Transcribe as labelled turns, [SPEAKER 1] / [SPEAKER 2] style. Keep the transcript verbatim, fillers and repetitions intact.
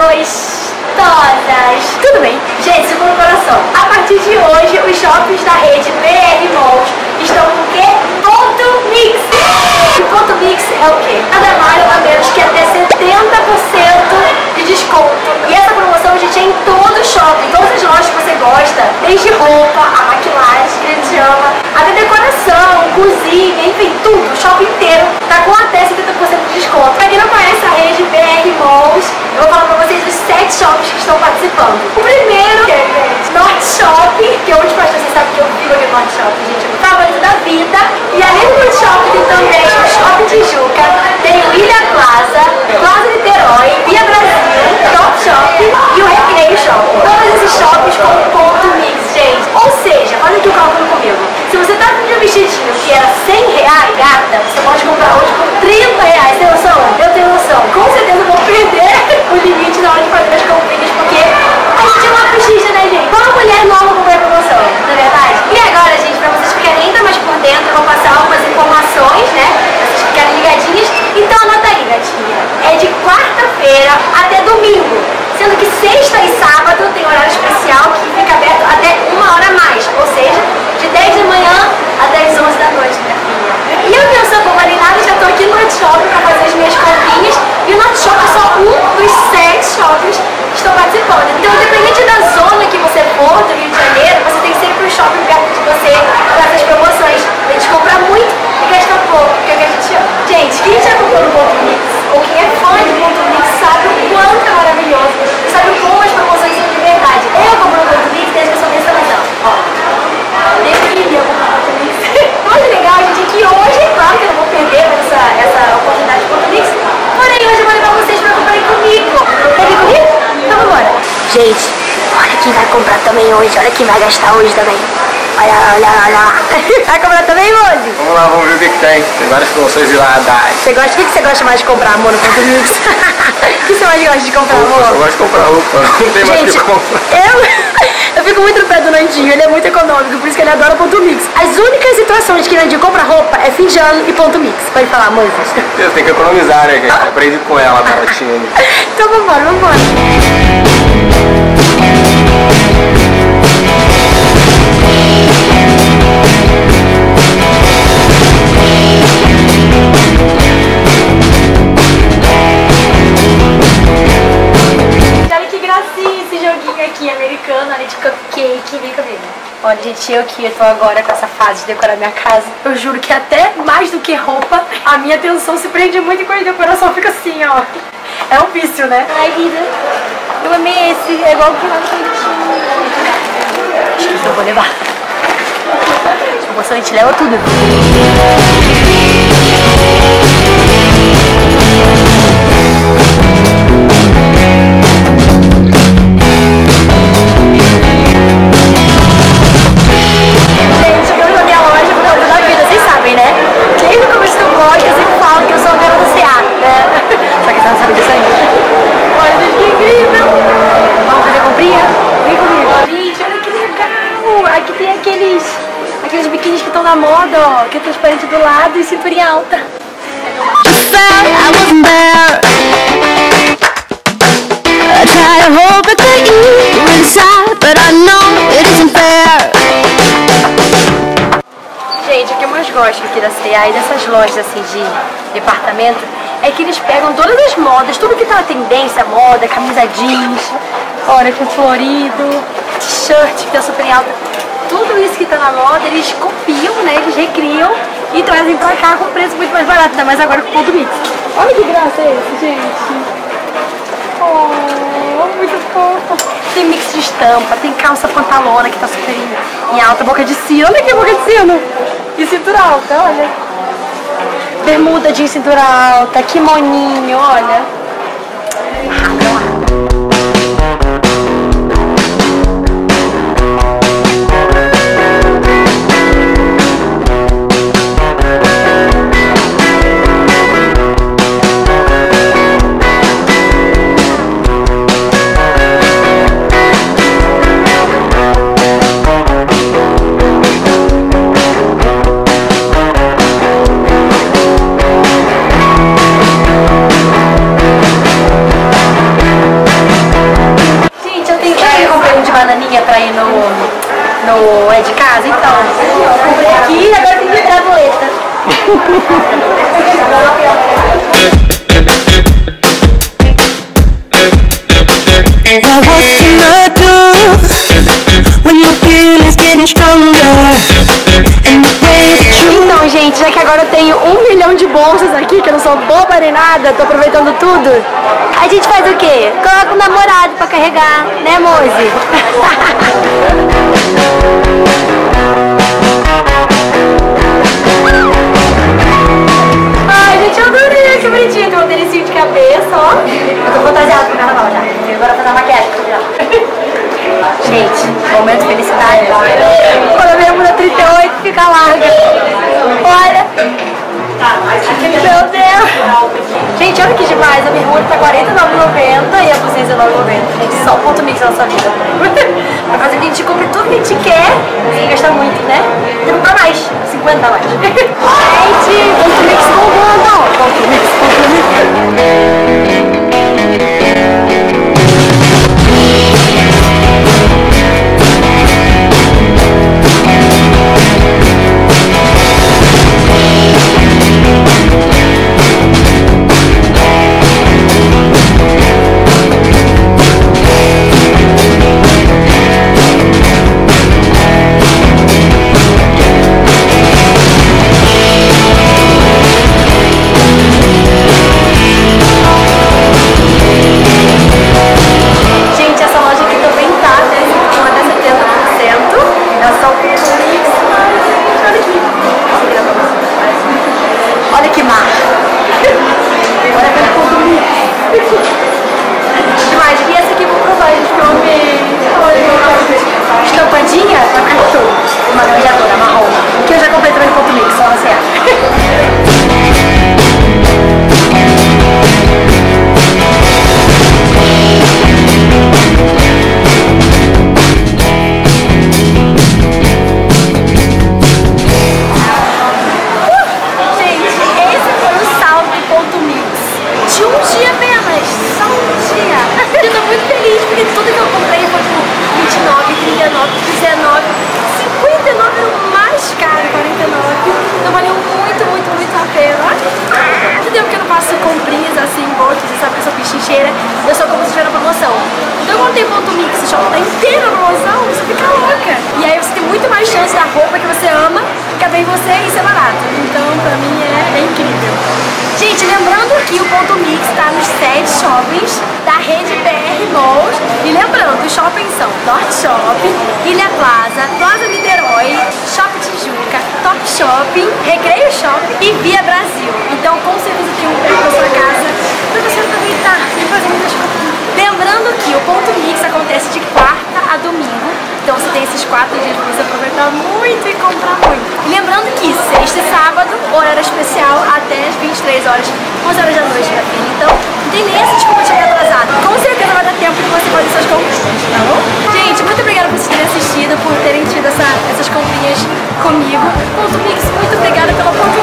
[SPEAKER 1] gostosas. Tudo bem? Gente, segundo o coração, a partir de hoje os shoppings da rede B R Malls estão com o quê? Ponto Mix. E Ponto Mix é o quê? Nada mais ou menos que até setenta por cento de desconto. E essa promoção, gente, é em todo o shopping, todas as lojas que você gosta, desde roupa, a maquilagem que a gente ama, até decoração, cozinha, enfim, tudo, o shopping inteiro tá com até setenta por cento de desconto. Pra quem não conhece a rede B R Malls, eu vou falar pra vocês os sete shoppings que estão participando. O primeiro é o Norte Shopping, que hoje pra vocês sabem que eu vivo aqui no Norte Shopping, gente, é o favorito da vida. E além do Norte Shopping tem também o Shopping Tijuca, tem o Ilha Plaza, Plaza Niterói, Via Brasil, Top Shopping e o Recreio Shopping. Todos esses shoppings com ponto mix, gente. Ou seja, olha aqui o cálculo comigo. Se você tá com um vestidinho que era cem reais, gata, você pode comprar hoje por trinta reais. Tem noção? Eu tenho noção. Com certeza eu vou perder o limite na hora de fazer as comprinhas, porque a gente é uma pechincha, né, gente? Qual mulher nova comprar promoção, não é verdade? E agora, gente, pra vocês ficarem ainda mais por dentro, eu vou passar algumas informações, né? Pra vocês ficarem ligadinhas. Então anota aí, gatinha. É de quarta-feira até domingo. Sendo que sexta e sábado tem horário especial que fica aberto até uma hora a mais. Ou seja, de dez da manhã até as onze da noite, minha filha. E eu pensando, como marinada, já tô aqui no Norte Shopping pra fazer as minhas comprinhas. E o Norte Shopping é só um dos sete shoppings que estão participando. Então, independente da zona que você for do Rio de Janeiro, você tem sempre um shopping perto de você para essas promoções. A gente compra muito e gasta pouco, que é o que a gente ama. Gente, quem já comprou no Ponto Mix, ou quem é fã do Ponto Mix, sabe o quanto é maravilhoso, sabe o como as promoções são de verdade. Eu compro no Ponto Mix, tem as pessoas dessa razão. Ó, desde que eu compro no Ponto Mix. Muito legal, gente, que hoje, claro que eu não vou perder essa, essa oportunidade de Ponto Mix, porém hoje eu vou levar vocês pra comprarem comigo. Quer vir comigo? Então vamos embora. Gente, olha quem vai comprar também hoje, olha quem vai gastar hoje também. Olha, olha, olha. Vai comprar também, Mose?
[SPEAKER 2] Vamos lá, vamos ver o que, que tem. Tem várias promoções lá.
[SPEAKER 1] Você gosta, o que, que você gosta mais de comprar, amor, no Ponto Mix? O que você mais gosta de comprar, amor?
[SPEAKER 2] Eu gosto de comprar roupa, não tem mais o que comprar.
[SPEAKER 1] Eu... Eu fico muito no pé do Nandinho, ele é muito econômico, por isso que ele adora Ponto Mix. As únicas situações que Nandinho compra roupa é fim de ano e Ponto Mix. Pode falar, Moisés?
[SPEAKER 2] Você tem que economizar, né? Que aprendi com ela, baratinha.
[SPEAKER 1] Então vambora, vambora. Aqui, americana, ali de cupcake, vem comigo. Olha, gente, eu que eu tô agora com essa fase de decorar minha casa, eu juro que até mais do que roupa, a minha atenção se prende muito e com a decoração fica assim, ó. É um vício, né? Ai, vida, eu amei esse, é igual que lá no cantinho. Acho que eu vou levar. Se você a gente leva tudo. Na moda, ó, que é transparente do lado e cinturinha alta. Gente, o que eu mais gosto aqui da C e A e dessas lojas assim de departamento é que eles pegam todas as modas, tudo que tá na tendência, moda, camisa jeans, olha que florido, t-shirt que tá super alta. Tudo isso que tá na moda, eles copiam, né? Eles recriam e trazem pra cá com preço muito mais barato, ainda mais agora com o Ponto Mix. Olha que graça é esse, gente. Oh, muito fofo. Tem mix de estampa, tem calça pantalona que tá super em alta, boca de sino. Olha aqui a boca de sino. E cintura alta, olha. Bermuda de cintura alta, kimoninho, olha. colinha pra ir no, no É de Casa. Então, eu comprei aqui e agora tem que entrar a boleta. Então, gente, já que agora eu tenho um milhão de bolsas aqui, que eu não sou boba nem nada, tô aproveitando tudo, a gente faz o quê? Coloca um namorado pra carregar, né, Mozi? Ai, gente, eu adorei, que bonitinho. Tem um tênisinho de cabeça, ó. Eu tô fantasiada pro carnaval já. E agora fazer a maquiagem pro final. Gente, momento de felicidade. Quando a minha mulher trinta e oito fica larga. Olha. Meu Deus. Gente, olha que demais. A bermuda tá quarenta e nove reais e noventa centavos e a blusinha dezenove reais e noventa centavos. Gente, só o ponto mix na nossa vida. Pra fazer que a gente compre tudo que a gente quer, sem gastar muito, né? E não dá mais. cinquenta a mais. Gente, ponto mix bombando. Ponto mix, ponto mix. Eu sou como se estiver na promoção. Então quando tem ponto mix, o shopping tá inteiro na promoção, você fica louca. E aí você tem muito mais chance da roupa que você ama caber em você e ser barato. Então pra mim é, é incrível. Gente, lembrando que o ponto mix tá nos sete shoppings da rede B R Malls. E lembrando, os shoppings são Norte Shopping, Ilha Plaza, Plaza Niterói, Shopping Tijuca, Top Shopping, Recreio Shopping e Via Brasil. Então com certeza tem um preço na sua casa pra você aproveitar e fazer muitas coisas. Lembrando que o ponto mix acontece de quarta a domingo. Então você tem esses quatro dias pra você aproveitar muito e comprar muito. E lembrando que sexta e sábado, horário especial até as vinte e três horas, onze horas da noite, minha filha. Então não tem nem essa desculpa de chegar atrasado. Com certeza vai dar tempo de você fazer suas compras, tá bom? Gente, muito obrigada por vocês terem assistido, por terem tido essa, essas comprinhas comigo. Ponto mix, muito obrigada pela oportunidade.